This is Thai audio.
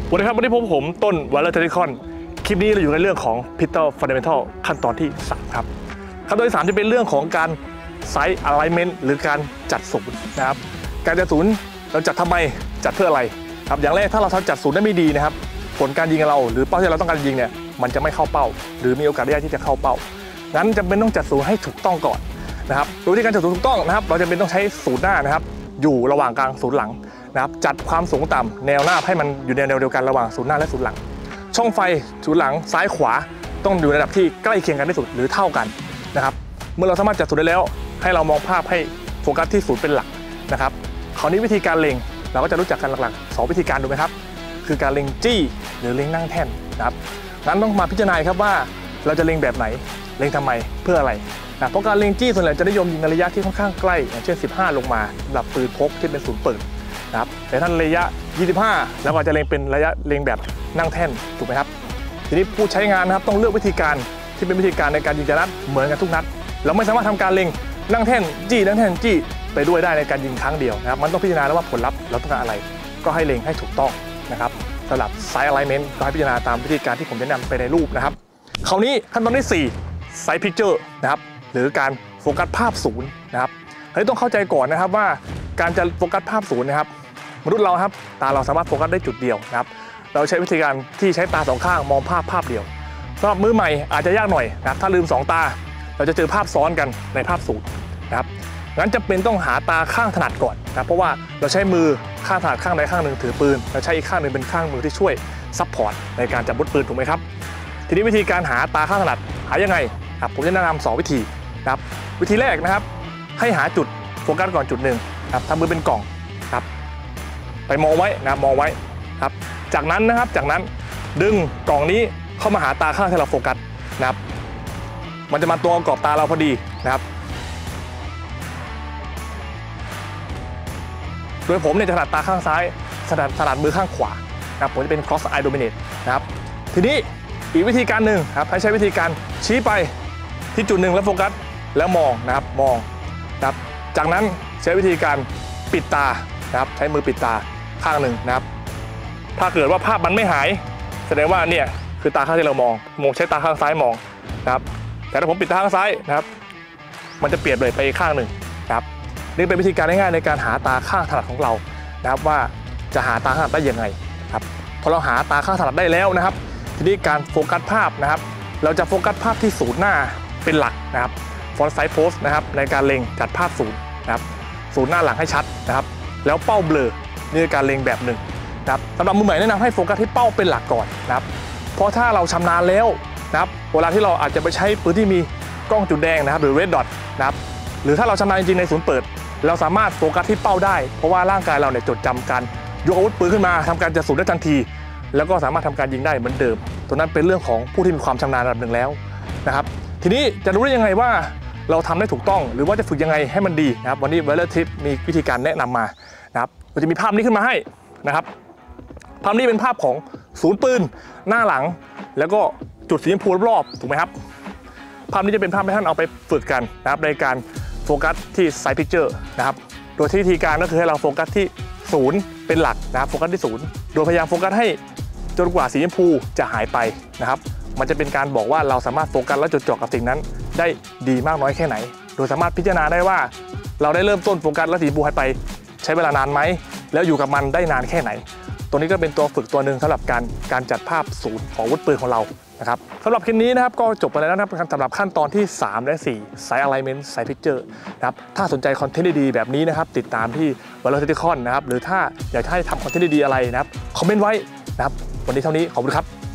วันนี้ครับวันนี้ผมต้นวัลเลอร์เทคนิคอนคลิปนี้เราอยู่ในเรื่องของ Pistol Fundamental ขั้นตอนที่3ครับขั้นตอนที่3จะเป็นเรื่องของการไซส์ alignment หรือการจัดศูนย์นะครับการจัดศูนย์เราจัดทำไมจัดเพื่ออะไรครับอย่างแรกถ้าเราจัดศูนย์ได้ไม่ดีนะครับผลการยิงของเราหรือเป้าที่เราต้องการยิงเนี่ยมันจะไม่เข้าเป้าหรือมีโอกาสยากที่จะเข้าเป้างั้นจำเป็นต้องจัดศูนย์ให้ถูกต้องก่อนนะครับโดยที่การจัดศูนย์ถูกต้องนะครับเราจำเป็นต้องใช้ศูนย์หน้านะครับอยู่ระหว่างกลางศูนย์หลังนะครับจัดความสูงต่ำแนวหน้าให้มันอยู่ในแนวเดียวกันระหว่างศูนย์หน้าและศูนย์หลังช่องไฟศูนย์หลังซ้ายขวาต้องอยู่ในระดับที่ใกล้เคียงกันที่สุดหรือเท่ากันนะครับเมื่อเราสามารถจัดศูนย์ได้แล้วให้เรามองภาพให้โฟกัสที่ศูนย์เป็นหลักนะครับคราวนี้วิธีการเล็งเราก็จะรู้จักกันหลักๆ2วิธีการดูไหมครับคือการเล็งจี้หรือเล็งนั่งแท่นนะครับงั้นต้องมาพิจารณาครับว่าเราจะเล็งแบบไหนเล็งทำไมเพื่ออะไรนะเพราะการเล็งจี้ส่วนใหญ่จะนิยมยิงในระยะที่ค่อนข้างใกล้อย่างเช่น15ลงมาสำหรับปืนพกที่เป็นศูนย์เปิดนะครับแต่ท่านระยะ25แล้วก็จะเล็งเป็นระยะเล็งแบบนั่งแท่นถูกไหมครับทีนี้ผู้ใช้งานนะครับต้องเลือกวิธีการที่เป็นวิธีการในการยิงนัดเหมือนกันทุกนัดเราไม่สามารถทำการเล็งนั่งแท่นจี้นั่งแท่นจี้ไปด้วยได้ในการยิงครั้งเดียวนะครับมันต้องพิจารณาแล้วว่าผลลัพธ์เราต้องการอะไรก็ให้เล็งให้ถูกต้องนะครับสำหรับไซส์ alignment ก็ให้พิจารณาตามวิธีการที่ผมแนะนำไปในรูปนะครับคราวนี้ขั้นตอนที่4 Sight Picture นะครับหรือการโฟกัสภาพศูนย์นะครับต้องเข้าใจก่อนนะครับว่าการจะโฟกัสภาพศูนย์นะครับมนุษย์เราครับตาเราสามารถโฟกัสได้จุดเดียวนะครับเราใช้วิธีการที่ใช้ตา2ข้างมองภาพเดียวสำหรับมือใหม่อาจจะยากหน่อยนะถ้าลืม2ตาเราจะเจอภาพซ้อนกันในภาพศูนย์นะครับงั้นจำเป็นต้องหาตาข้างถนัดก่อนนะเพราะว่าเราใช้มือข้างถนัดข้างใดข้างหนึ่งถือปืนเราใช้อีกข้างหนึ่งเป็นข้างมือที่ช่วยซัพพอร์ตในการจับอาวุธปืนถูกไหมครับทีนี้วิธีการหาตาข้างถนัดหายังไงครับผมจะแนะนำ2วิธีนะครับวิธีแรกนะครับให้หาจุดโฟกัสก่อนจุดหนึ่งครับทำมือเป็นกล่องครับไปมองไว้นะมองไว้ครับจากนั้นดึงกล่องนี้เข้ามาหาตาข้างที่เราโฟกัสนะครับมันจะมาตัวกรอบตาเราพอดีนะครับโดยผมเนี่ยจะถนัดตาข้างซ้ายถนัดมือข้างขวานะครับผมจะเป็น cross eye dominate นะครับทีนี้อีกวิธีการหนึ่งครับให้ใช้วิธีการชี้ไปที่จุดหนึ่งแล้วโฟกัสแล้วมองนะครับมองนะครับจากนั้นใช้วิธีการปิดตานะครับใช้มือปิดตาข้างหนึ่งนะครับถ้าเกิดว่าภาพมันไม่หายแสดงว่าเนี่ยคือตาข้างที่เรามองใช้ตาข้างซ้ายมองนะครับแต่ถ้าผมปิดตาข้างซ้ายนะครับมันจะเปลี่ยนไปอีกข้างหนึ่งนะครับนี่เป็นวิธีการง่ายๆในการหาตาข้างถนัดของเรานะครับว่าจะหาตาข้างถนัดได้ยังไงครับพอเราหาตาข้างถนัดได้แล้วนะครับทีนี้การโฟกัสภาพนะครับเราจะโฟกัสภาพที่ศูนย์หน้าเป็นหลักนะครับ front sight post นะครับในการเล็งจัดภาพศูนย์นะครับศูนย์หน้าหลังให้ชัดนะครับแล้วเป้าเบลอนี่คือการเล็งแบบหนึ่งนะครับสำหรับมือใหม่แนะนำให้โฟกัสที่เป้าเป็นหลักก่อนนะครับเพราะถ้าเราชำนาญแล้วนะครับเวลาที่เราอาจจะไปใช้ปืนที่มีกล้องจุดแดงนะครับหรือ red dot นะครับหรือถ้าเราชำนาญจริงในศูนย์เปิดเราสามารถโฟกัสที่เป้าได้เพราะว่าร่างกายเราเนี่ยจดจำการยกอาวุธปืนขึ้นมาทำการจัดศูนย์ได้ทันทีแล้วก็สามารถทำการยิงได้เหมือนเดิมตัวนั้นเป็นเรื่องของผู้ที่มีความชำนาญระดับหนึ่งแล้วนะครับทีนี้จะรู้ได้ยังไงว่าเราทำได้ถูกต้องหรือว่าจะฝึกยังไงให้มันดีนะครับวันนี้ Valor Tip มีวิธีการแนะนำมานะครับเราจะมีภาพนี้ขึ้นมาให้นะครับภาพนี้เป็นภาพของศูนย์ปืนหน้าหลังแล้วก็จุดสีชมพูรอบๆถูกไหมครับภาพนี้จะเป็นภาพที่ท่านเอาไปฝึกกันนะครับในการโฟกัสที่ Sight Picture นะครับโดยที่วิธีการก็คือให้เราโฟกัสที่ศูนย์เป็นหลักนะครับโฟกัสที่ศูนย์โดยพยายามโฟกัสให้จนกว่าสีชมพูจะหายไปนะครับมันจะเป็นการบอกว่าเราสามารถโฟกัสและจดจ่อกับสิ่งนั้นได้ดีมากน้อยแค่ไหนโดยสามารถพิจารณาได้ว่าเราได้เริ่มต้นโฟกัสและสีชมพูหายไปใช้เวลานานไหมแล้วอยู่กับมันได้นานแค่ไหนตัวนี้ก็เป็นตัวฝึกตัวหนึ่งสำหรับการจัดภาพศูนย์ของอาวุธปืนของเรานะครับสำหรับคลิปนี้นะครับก็จบไปแล้วนะครับสำหรับขั้นตอนที่3และ4 Sight Alignment Sight Picture นะครับถ้าสนใจคอนเทนต์ดีๆแบบนี้นะครับติดตามที่ Valor Tactical นะครับหรือถ้าอยากให้ทำคอนเทนต์ดีๆอะไรนะครับคอมเมนต์ไว้นะครับวันนี้เท่านี้ขอบคุณครับ